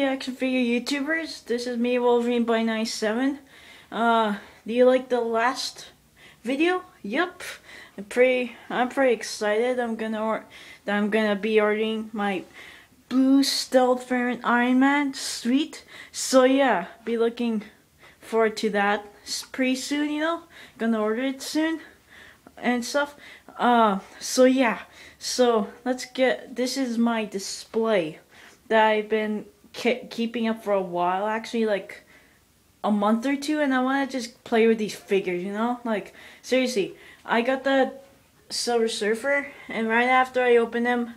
action figure YouTubers. This is me, Wolverine by 97. Do you like the last video? Yup. I'm pretty excited. I'm gonna be ordering my blue stealth variant Iron Man. Sweet. So yeah, be looking forward to that pretty soon. Gonna order it soon and stuff. So yeah. So let's get. This is my display that I've been keeping up for a while, actually, like a month or two, and I want to just play with these figures, like seriously. I got the Silver Surfer, and right after I open them,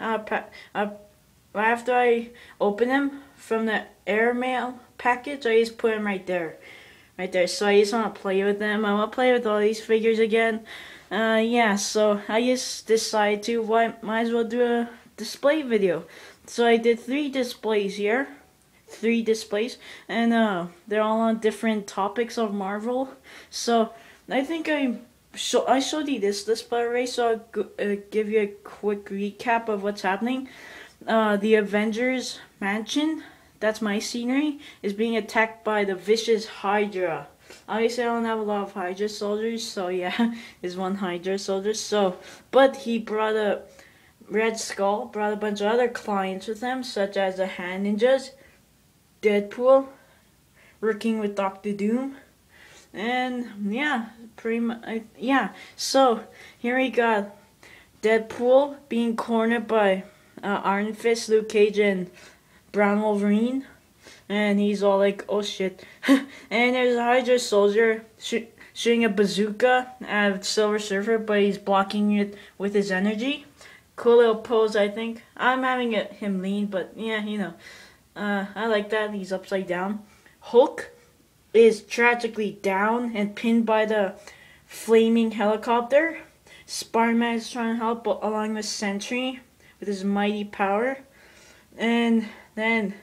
from the airmail package, I just put them right there. So I just want to play with them. I want to play with all these figures again. Yeah, so I just decided to, might as well do a display video. So I did 3 displays here. 3 displays. And they're all on different topics of Marvel. So I think I showed you this display already, so I'll give you a quick recap of what's happening. The Avengers mansion, that's my scenery, is being attacked by the vicious Hydra. Obviously, I don't have a lot of Hydra soldiers, so yeah, there's one Hydra soldier. So, but he brought a Red Skull, brought a bunch of other clients with him, such as the Hand Ninjas, Deadpool, working with Doctor Doom, and yeah, pretty much, yeah. So here we got Deadpool being cornered by Iron Fist, Luke Cage, and Brown Wolverine. And he's all like, oh shit. And there's a Hydra soldier shooting a bazooka at Silver Surfer, but he's blocking it with his energy. Cool little pose, I think. I'm having him lean, but yeah, I like that. He's upside down. Hulk is tragically down and pinned by the flaming helicopter. Spider-Man is trying to help along with Sentry with his mighty power. And then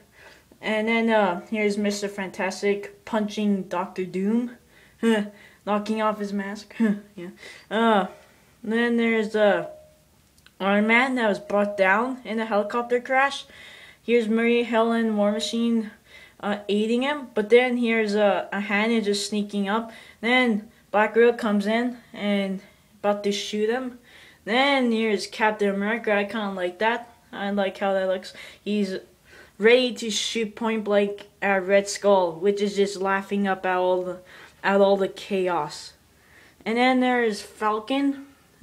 here's Mr. Fantastic punching Doctor Doom, knocking off his mask. Yeah. Then there's Iron Man that was brought down in a helicopter crash. Here's Marie Helen War Machine aiding him, but then here's a hand just sneaking up. Then Black Widow comes in and about to shoot him. Then here's Captain America. I kind of like that. I like how that looks. He's ready to shoot point blank at Red Skull, which is just laughing up at all the chaos. And then there's Falcon,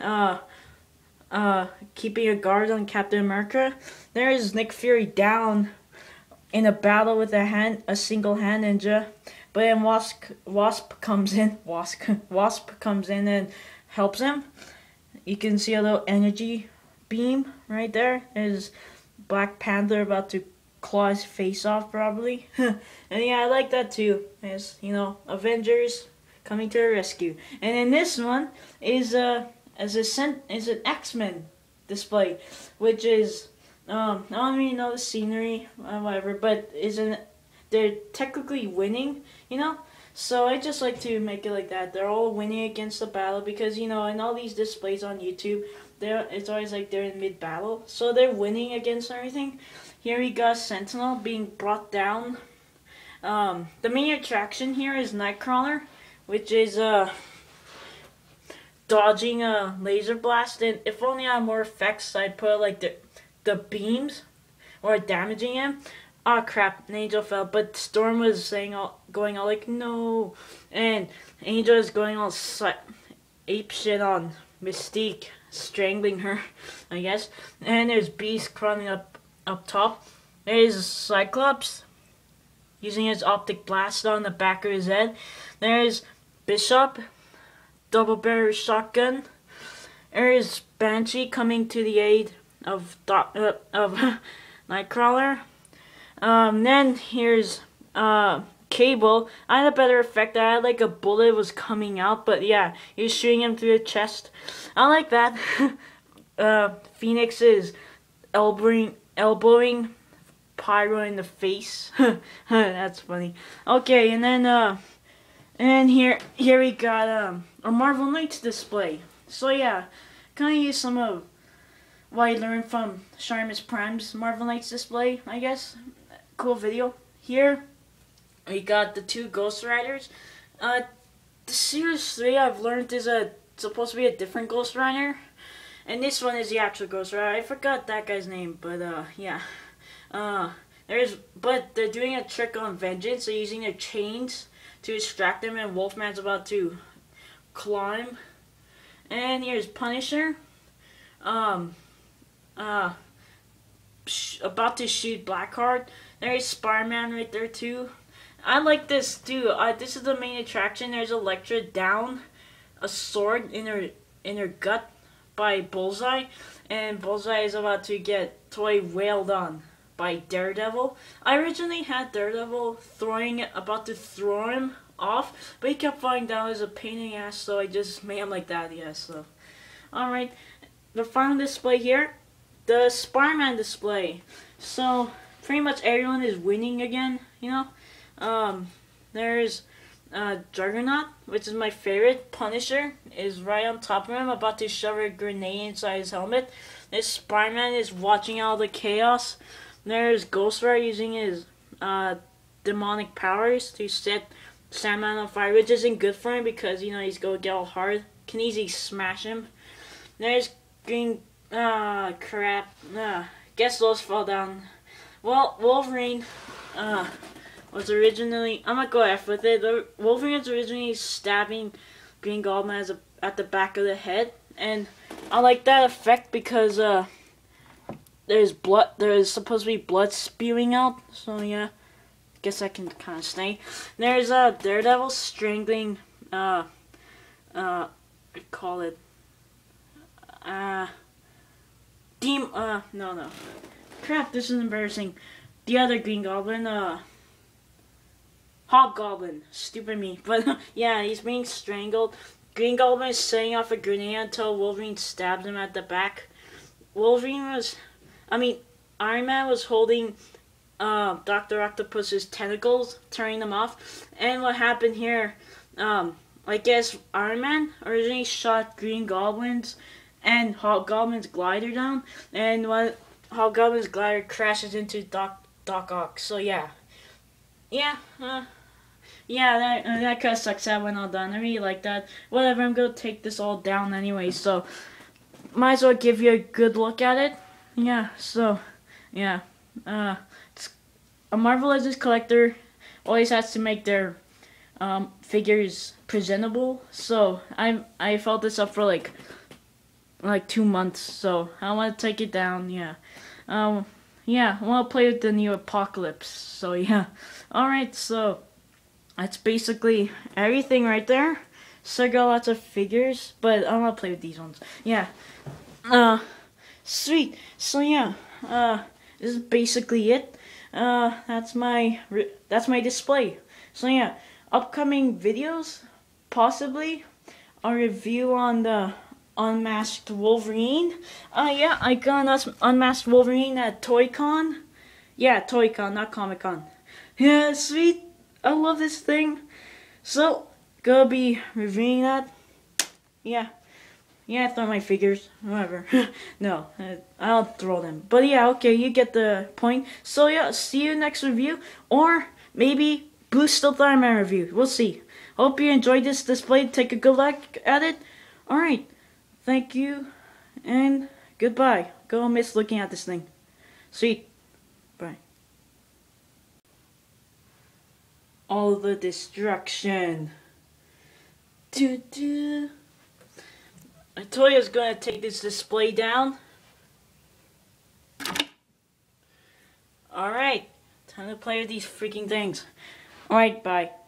keeping a guard on Captain America. There's Nick Fury down in a battle with a single hand ninja, but then Wasp comes in and helps him. You can see a little energy beam right there. There's Black Panther about to claw his face off, probably. And yeah, I like that too. As Avengers coming to the rescue. And then this one is an X-Men display, which is I don't really know the scenery, whatever, but they're technically winning, So I just like to make it like that. They're all winning against the battle because in all these displays on YouTube, it's always like they're in mid-battle, so they're winning against everything. Here we got Sentinel being brought down. The main attraction here is Nightcrawler, which is dodging a laser blast. And if only I had more effects, I'd put like the beams or damaging him. Oh crap, an Angel fell, but Storm was going all like no, and Angel is going all ape shit on Mystique, strangling her, I guess. And there's Beast crawling up top. There's Cyclops using his optic blast on the back of his head. There's Bishop, double barrel shotgun. There's Banshee coming to the aid of Nightcrawler. Then here's Cable. I had a better effect. I had like a bullet was coming out, but yeah, he's shooting him through the chest. I like that. Phoenix is elbowing Pyro in the face. That's funny. Okay, and then here we got a Marvel Knights display. So yeah, kind of use some of what I learned from Sharmus Prime's Marvel Knights display, I guess. Cool video. here we got the two Ghost Riders. The Series 3 I've learned is supposed to be a different Ghost Rider. And this one is the actual Ghost Rider. I forgot that guy's name, but yeah. But they're doing a trick on Vengeance. They're using their chains to distract them, and Wolfman's about to climb. And here's Punisher. About to shoot Blackheart. There's Spider-Man right there too. I like this too. This is the main attraction. There's Elektra down a sword in her gut by Bullseye, and Bullseye is about to get totally wailed on by Daredevil. I originally had Daredevil about to throw him off, but he kept falling down as a pain in the ass, so I just made him like that. Yeah, so alright, the final display here, the Spider-Man display. So pretty much everyone is winning again, you know. There's Juggernaut, which is my favorite. Punisher is right on top of him, about to shove a grenade inside his helmet. This Spider-Man is watching all the chaos. There's Ghost Rider using his demonic powers to set Sandman on fire, which isn't good for him because, you know, he's going to get all hard. Can easily smash him. There's Green... crap. Guess those fall down. Well, Wolverine... was originally, I'm gonna go F with it. Wolverine was originally stabbing Green Goblin at the back of the head, and I like that effect because there's supposed to be blood spewing out. So yeah, guess I can kind of stay. There's Daredevil strangling call it no, crap, this is embarrassing. The other Green Goblin, Hobgoblin, stupid me, but yeah, he's being strangled. Green Goblin is setting off a grenade until Wolverine stabs him at the back. Iron Man was holding Dr. Octopus's tentacles, turning them off. And what happened here, I guess Iron Man originally shot Green Goblin's and Hobgoblin's glider down, and when Hobgoblin's glider crashes into Doc Ock. So yeah. Yeah, that kind of sucks that when all done. I really like that. Whatever, I'm going to take this all down anyway, so might as well give you a good look at it. Yeah, so, yeah. It's a Marvel Legends collector always has to make their figures presentable, so I felt this up for like 2 months, so I want to take it down, yeah. Yeah, I want to play with the new Apocalypse, so yeah. Alright, so that's basically everything right there. So I got lots of figures, but I want to play with these ones. Yeah. Sweet. So yeah, this is basically it. That's my display. So yeah, upcoming videos, possibly a review on the Unmasked Wolverine. Yeah, I got Unmasked Wolverine at Toy-Con. Yeah, Toy-Con, not Comic-Con. Yeah, sweet. I love this thing. So, gonna be reviewing that. Yeah. Yeah, I throw my figures. Whatever. No, I'll throw them. But yeah, okay, you get the point. So yeah, see you next review. Or maybe Blue Steel Fireman review. We'll see. Hope you enjoyed this display. Take a good look at it. Alright. Thank you. And goodbye. Go miss looking at this thing. Sweet. Bye. All the destruction. I told you I was going to take this display down. Alright, time to play with these freaking things. Alright, bye.